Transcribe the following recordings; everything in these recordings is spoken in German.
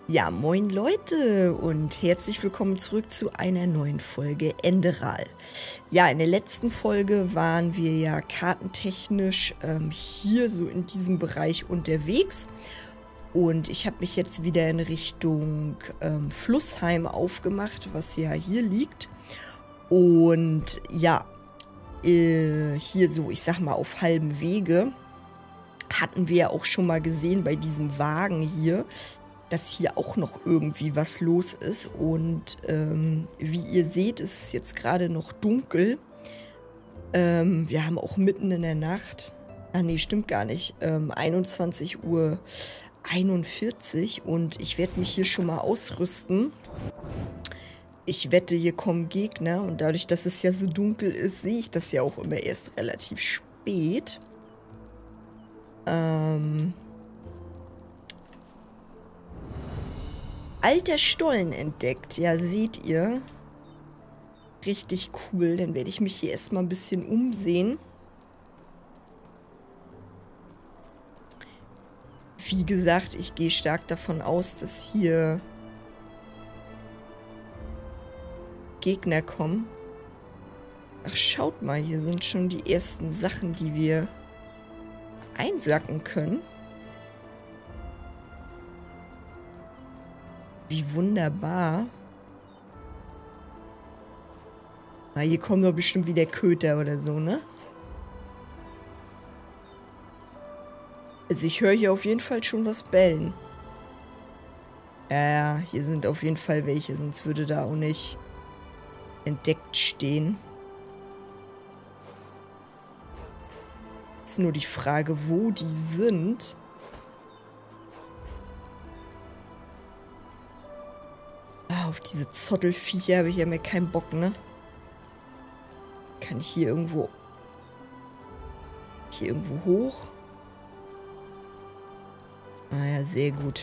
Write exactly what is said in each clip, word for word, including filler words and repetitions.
Ja, moin Leute und herzlich willkommen zurück zu einer neuen Folge Enderal. Ja, in der letzten Folge waren wir ja kartentechnisch ähm, hier so in diesem Bereich unterwegs. Und ich habe mich jetzt wieder in Richtung ähm, Flussheim aufgemacht, was ja hier liegt. Und ja, äh, hier so, ich sag mal, auf halbem Wege hatten wir ja auch schon mal gesehen bei diesem Wagen hier, dass hier auch noch irgendwie was los ist. Und ähm, wie ihr seht, ist es jetzt gerade noch dunkel. Ähm, wir haben auch mitten in der Nacht, ah nee, stimmt gar nicht, ähm, einundzwanzig Uhr einundvierzig und ich werde mich hier schon mal ausrüsten. Ich wette, hier kommen Gegner und dadurch, dass es ja so dunkel ist, sehe ich das ja auch immer erst relativ spät. Ähm... Alter Stollen entdeckt. Ja, seht ihr. Richtig cool. Dann werde ich mich hier erstmal ein bisschen umsehen. Wie gesagt, ich gehe stark davon aus, dass hier Gegner kommen. Ach, schaut mal, hier sind schon die ersten Sachen, die wir einsacken können. Wie wunderbar. Na, hier kommen doch bestimmt wieder Köter oder so, ne? Also ich höre hier auf jeden Fall schon was bellen. Ja, hier sind auf jeden Fall welche, sonst würde da auch nicht entdeckt stehen. Ist nur die Frage, wo die sind. Auf diese Zottelviecher habe ich ja mehr keinen Bock, ne? Kann ich hier irgendwo... Hier irgendwo hoch? Ah ja, sehr gut.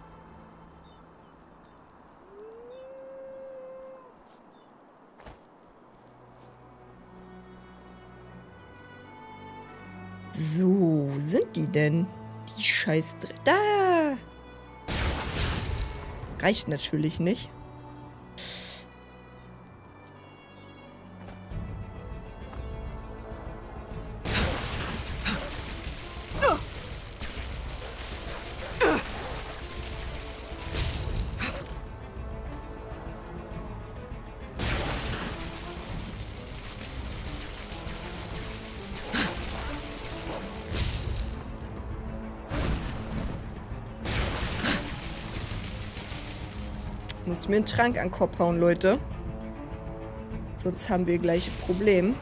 So, wo sind die denn? Die Scheiß... Da! Reicht natürlich nicht. Muss mir einen Trank an den Kopf hauen, Leute. Sonst haben wir gleich ein Problem.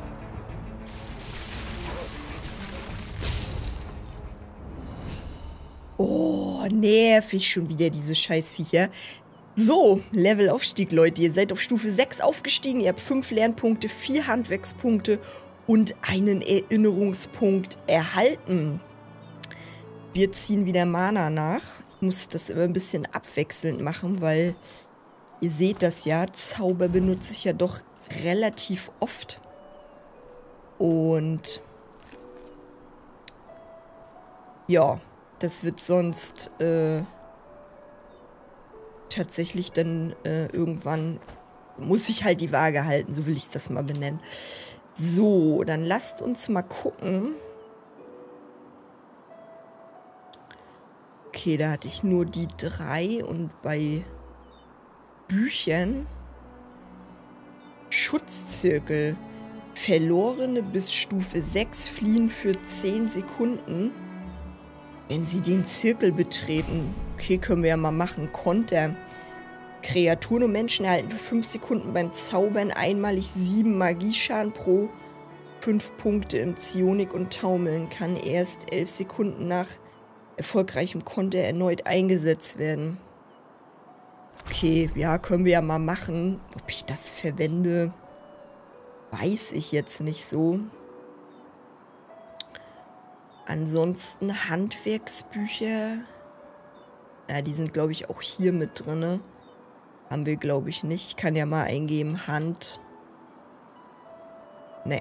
Oh, nervig schon wieder diese Scheißviecher. So, Levelaufstieg, Leute. Ihr seid auf Stufe sechs aufgestiegen. Ihr habt fünf Lernpunkte, vier Handwerkspunkte und einen Erinnerungspunkt erhalten. Wir ziehen wieder Mana nach. Ich muss das immer ein bisschen abwechselnd machen, weil... Ihr seht das ja, Zauber benutze ich ja doch relativ oft. Und ja, das wird sonst äh, tatsächlich dann äh, irgendwann, muss ich halt die Waage halten, so will ich das mal benennen. So, dann lasst uns mal gucken. Okay, da hatte ich nur die drei und bei... Büchern. Schutzzirkel. Verlorene bis Stufe sechs fliehen für zehn Sekunden. Wenn sie den Zirkel betreten. Okay, können wir ja mal machen. Konter. Kreaturen und Menschen erhalten für fünf Sekunden beim Zaubern einmalig sieben Magieschaden pro fünf Punkte im Psionik und Taumeln. Kann erst elf Sekunden nach erfolgreichem Konter erneut eingesetzt werden. Okay, ja, können wir ja mal machen. Ob ich das verwende, weiß ich jetzt nicht so. Ansonsten Handwerksbücher. Ja, die sind, glaube ich, auch hier mit drin. Haben wir, glaube ich, nicht. Ich kann ja mal eingeben, Hand. Ne.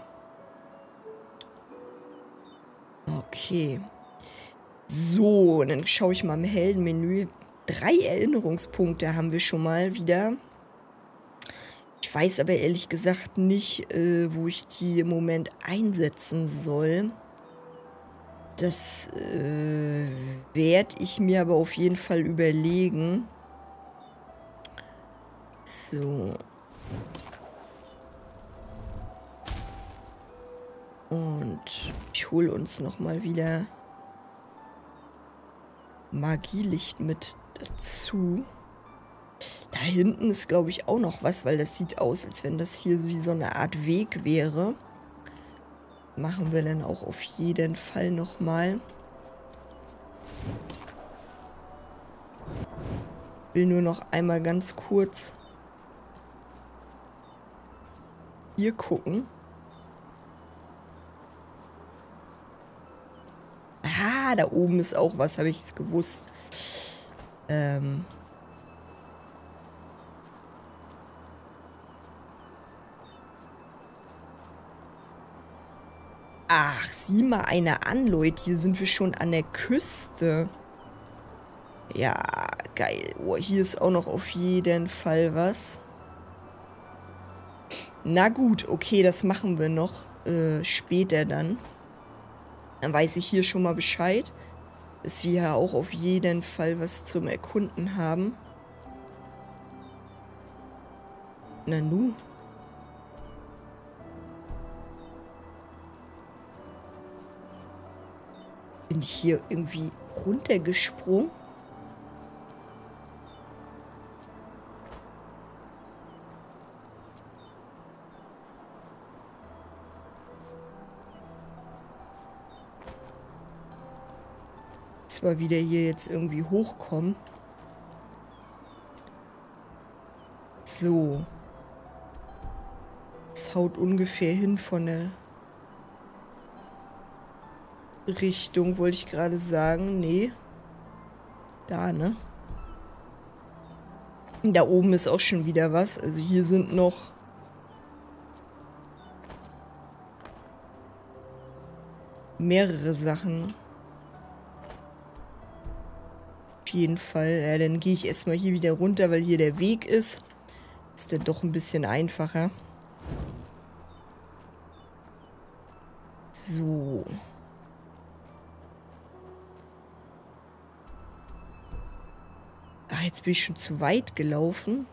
Okay. So, dann schaue ich mal im Heldenmenü. Drei Erinnerungspunkte haben wir schon mal wieder. Ich weiß aber ehrlich gesagt nicht, äh, wo ich die im Moment einsetzen soll. Das äh, werde ich mir aber auf jeden Fall überlegen. So. Und ich hole uns nochmal wieder Magielicht mit dazu. Da hinten ist, glaube ich, auch noch was, weil das sieht aus, als wenn das hier wie so eine Art Weg wäre. Machen wir dann auch auf jeden Fall nochmal. Will nur noch einmal ganz kurz hier gucken. Ah, da oben ist auch was, habe ich es gewusst. Ähm... Ach, sieh mal einer an, Leute. Hier sind wir schon an der Küste. Ja, geil. Oh, hier ist auch noch auf jeden Fall was. Na gut, okay, das machen wir noch äh, später dann. Dann weiß ich hier schon mal Bescheid, dass wir ja auch auf jeden Fall was zum Erkunden haben. Na nu. Bin ich hier irgendwie runtergesprungen? Zwar wieder hier jetzt irgendwie hochkommen. So. Das haut ungefähr hin von der Richtung, wollte ich gerade sagen. Nee. Da, ne? Da oben ist auch schon wieder was. Also hier sind noch mehrere Sachen. Auf jeden Fall. Ja, dann gehe ich erstmal hier wieder runter, weil hier der Weg ist. Ist dann doch ein bisschen einfacher. So. Ach, jetzt bin ich schon zu weit gelaufen.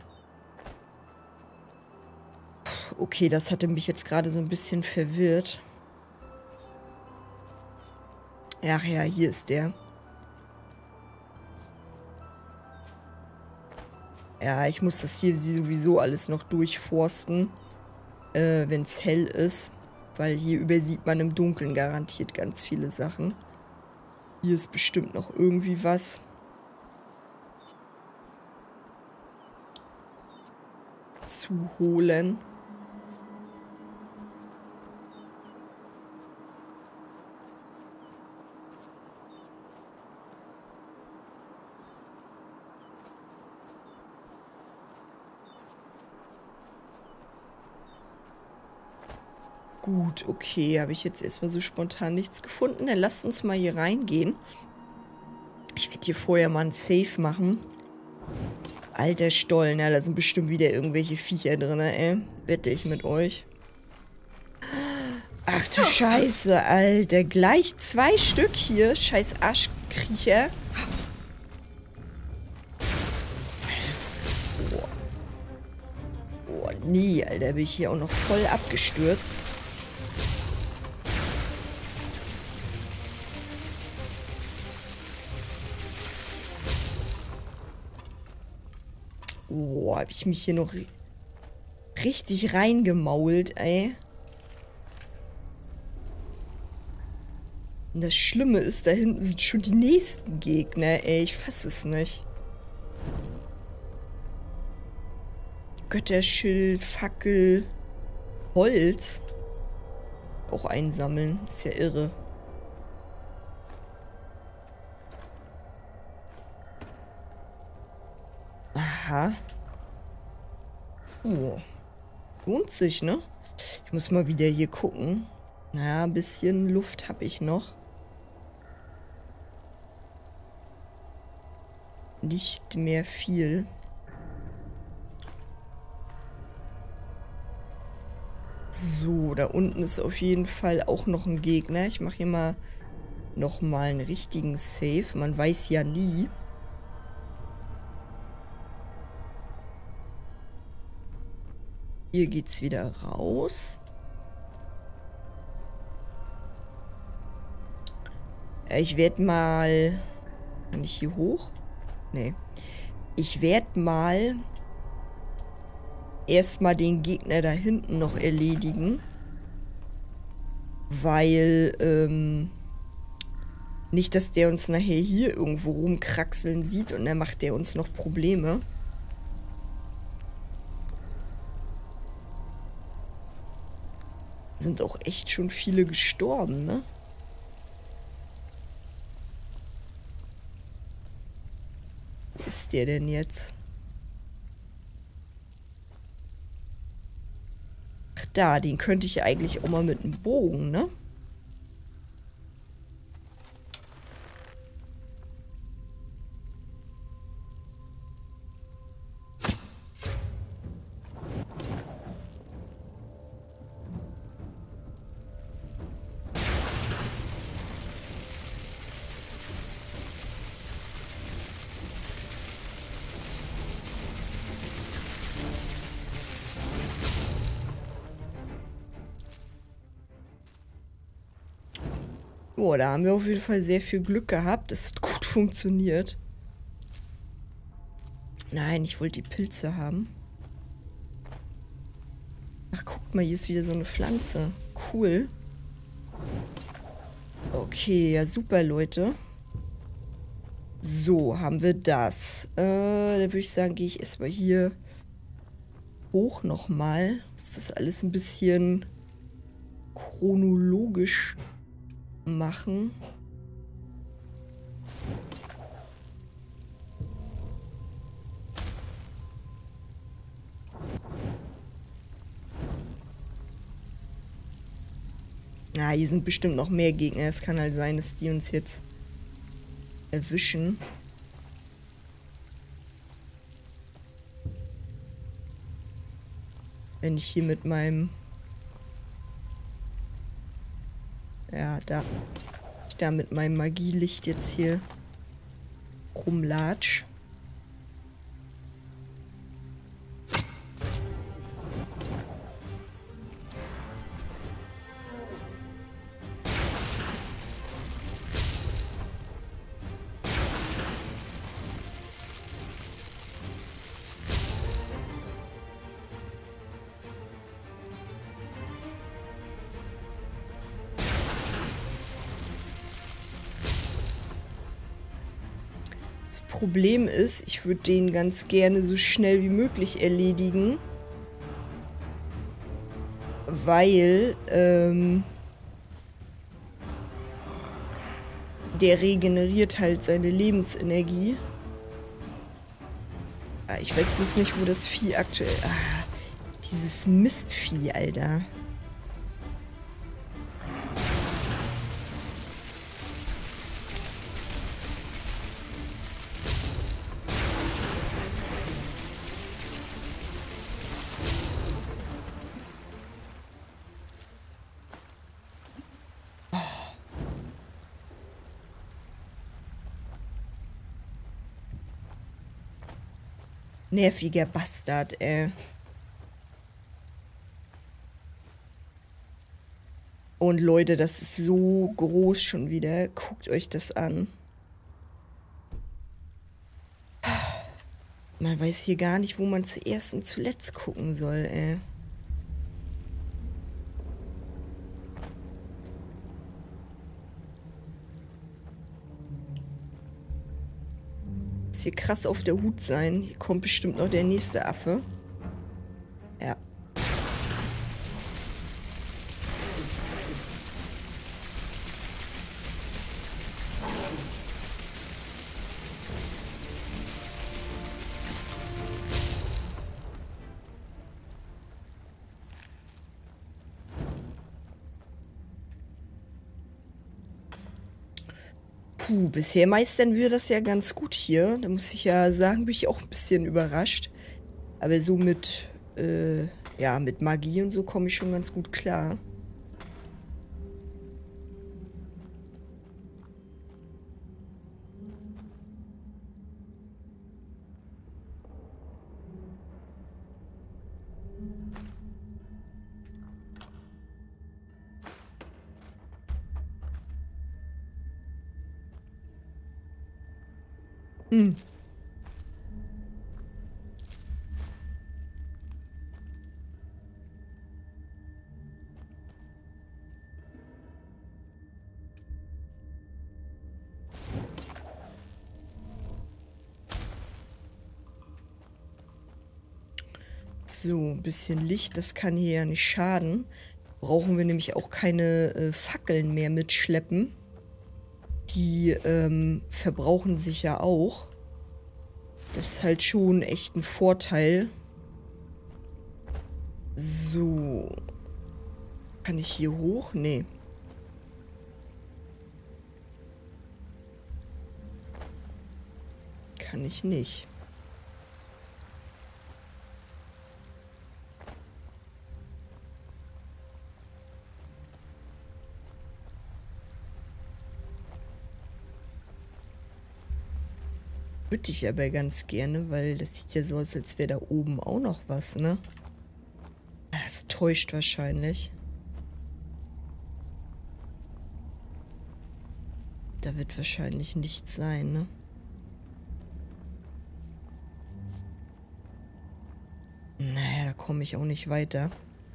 Okay, das hatte mich jetzt gerade so ein bisschen verwirrt. Ach ja, hier ist der. Ja, ich muss das hier sowieso alles noch durchforsten, äh, wenn es hell ist. Weil hier übersieht man im Dunkeln garantiert ganz viele Sachen. Hier ist bestimmt noch irgendwie was. Zu holen. Gut, okay, habe ich jetzt erstmal so spontan nichts gefunden. Dann lasst uns mal hier reingehen. Ich werde hier vorher mal ein Safe machen. Alter Stollen, ja, da sind bestimmt wieder irgendwelche Viecher drin, ey. Wette ich mit euch. Ach du Scheiße, Alter. Gleich zwei Stück hier. Scheiß Arschkriecher. Das, oh. oh, nee, Alter. Bin ich hier auch noch voll abgestürzt. Oh, hab ich mich hier noch richtig reingemault, ey. Und das Schlimme ist, da hinten sind schon die nächsten Gegner, ey. Ich fass es nicht. Götterschild, Fackel, Holz. Auch einsammeln. Ist ja irre. Aha. Oh. Lohnt sich, ne? Ich muss mal wieder hier gucken. Na, ein bisschen Luft habe ich noch. nicht mehr viel. So, da unten ist auf jeden Fall auch noch ein Gegner. Ich mache hier mal nochmal einen richtigen Save. Man weiß ja nie. Hier geht's wieder raus. Ich werde mal... Kann ich hier hoch? Nee. Ich werde mal erstmal den Gegner da hinten noch erledigen. Weil, ähm... nicht, dass der uns nachher hier irgendwo rumkraxeln sieht und dann macht der uns noch Probleme. Sind auch echt schon viele gestorben, ne? Wo ist der denn jetzt? Ach da, den könnte ich eigentlich auch mal mit einem Bogen, ne? Boah, da haben wir auf jeden Fall sehr viel Glück gehabt. Das hat gut funktioniert. Nein, ich wollte die Pilze haben. Ach, guckt mal, hier ist wieder so eine Pflanze. Cool. Okay, ja super, Leute. So, haben wir das. Äh, dann würde ich sagen, gehe ich erstmal hier hoch nochmal. Ist das alles ein bisschen chronologisch machen. Ah, hier sind bestimmt noch mehr Gegner. Es kann halt sein, dass die uns jetzt erwischen. Wenn ich hier mit meinem... Ja, da... Ich da mit meinem Magielicht jetzt hier rumlatsch. Problem ist, ich würde den ganz gerne so schnell wie möglich erledigen, weil ähm, der regeneriert halt seine Lebensenergie. Ah, ich weiß bloß nicht, wo das Vieh aktuell... Ah, dieses Mistvieh, Alter. Nerviger Bastard, ey. Und Leute, das ist so groß schon wieder. Guckt euch das an. Man weiß hier gar nicht, wo man zuerst und zuletzt gucken soll, ey. Muss hier krass auf der Hut sein. Hier kommt bestimmt noch der nächste Affe. Ja. Puh, bisher meistern wir das ja ganz gut hier. Da muss ich ja sagen, bin ich auch ein bisschen überrascht. Aber so mit, äh, ja, mit Magie und so komme ich schon ganz gut klar. Hm. So, ein bisschen Licht, das kann hier ja nicht schaden. Brauchen wir nämlich auch keine äh, Fackeln mehr mitschleppen. Die ähm, verbrauchen sich ja auch. Das ist halt schon echt ein Vorteil. So. Kann ich hier hoch? Nee. Kann ich nicht. Würde ich aber ganz gerne, weil das sieht ja so aus, als wäre da oben auch noch was, ne? Das täuscht wahrscheinlich. Da wird wahrscheinlich nichts sein, ne? Naja, da komme ich auch nicht weiter.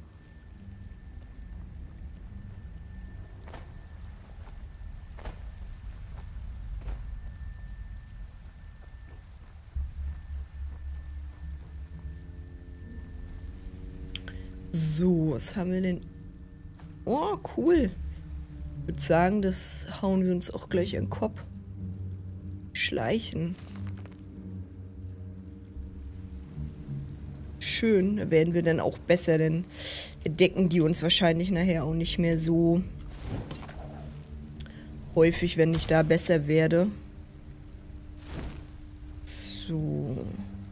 So, was haben wir denn? Oh, cool. Ich würde sagen, das hauen wir uns auch gleich in den Kopf. Schleichen. Schön, da werden wir dann auch besser, denn entdecken die uns wahrscheinlich nachher auch nicht mehr so häufig, wenn ich da besser werde. So.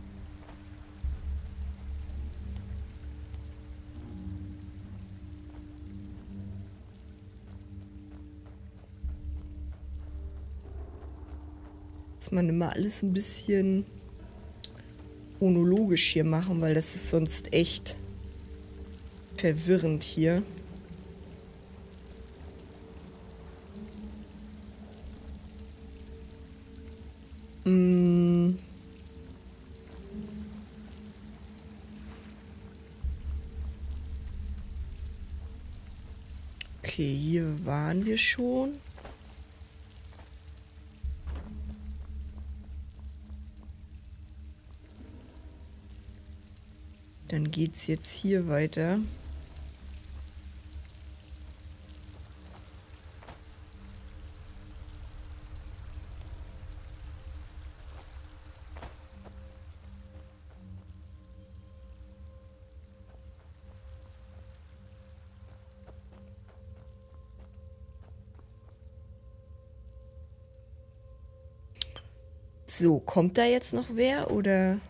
Dass man immer alles ein bisschen chronologisch hier machen, weil das ist sonst echt verwirrend hier. Hm. Okay, hier waren wir schon. Dann geht's jetzt hier weiter. So, kommt da jetzt noch wer oder?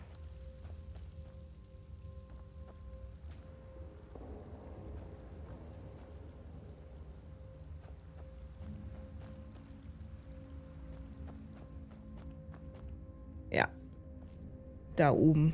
Ja. Da oben.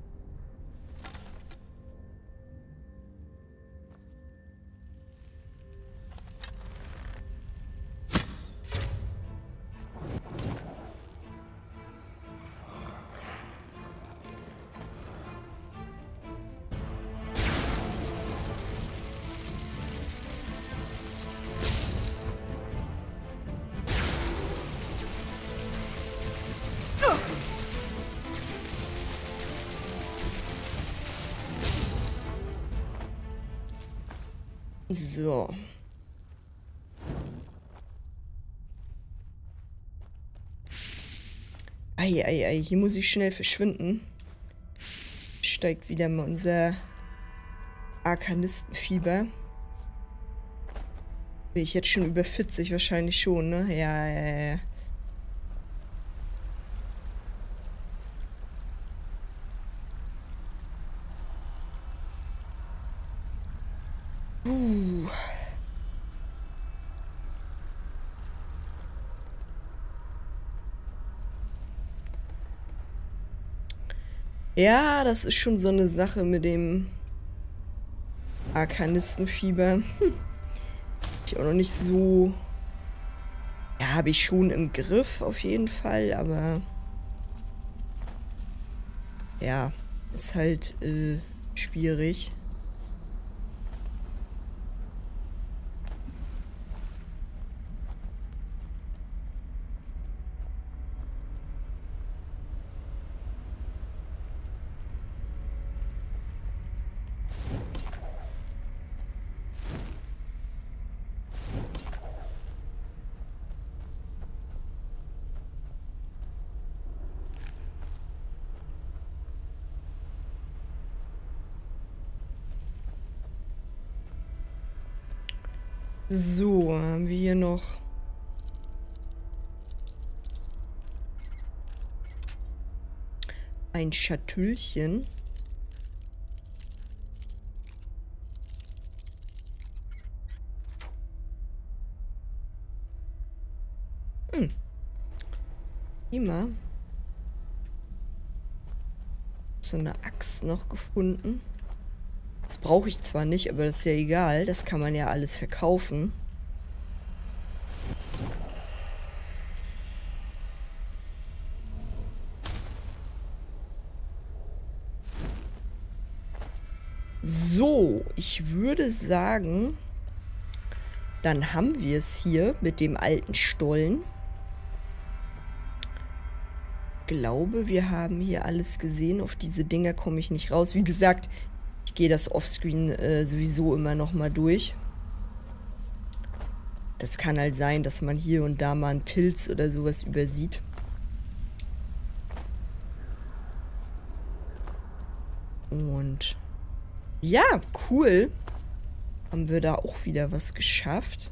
So. Ei, ei, ei, hier muss ich schnell verschwinden. Steigt wieder mal unser Arkanistenfieber. Bin ich jetzt schon über vierzig wahrscheinlich schon, ne? Ja, ja, ja. Uh. Ja, das ist schon so eine Sache mit dem Arkanistenfieber. Hm. Ich auch noch nicht so... Ja, habe ich schon im Griff auf jeden Fall, aber... Ja, ist halt äh, schwierig. So, haben wir hier noch ein Schatüllchen. Hm. Immer. So eine Axt noch gefunden. Das brauche ich zwar nicht, aber das ist ja egal. Das kann man ja alles verkaufen. So, ich würde sagen, dann haben wir es hier mit dem alten Stollen. Ich glaube, wir haben hier alles gesehen. Auf diese Dinger komme ich nicht raus. Wie gesagt, ich gehe das Offscreen äh, sowieso immer noch mal durch. Das kann halt sein, dass man hier und da mal einen Pilz oder sowas übersieht. Und ja, cool. Haben wir da auch wieder was geschafft.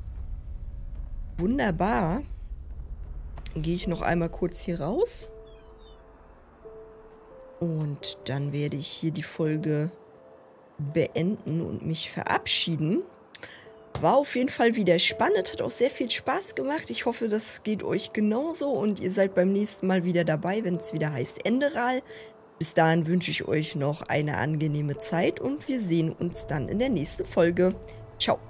Wunderbar. Dann gehe ich noch einmal kurz hier raus. Und dann werde ich hier die Folge beenden und mich verabschieden. War auf jeden Fall wieder spannend, hat auch sehr viel Spaß gemacht. Ich hoffe, das geht euch genauso und ihr seid beim nächsten Mal wieder dabei, wenn es wieder heißt Enderal. Bis dahin wünsche ich euch noch eine angenehme Zeit und wir sehen uns dann in der nächsten Folge. Ciao.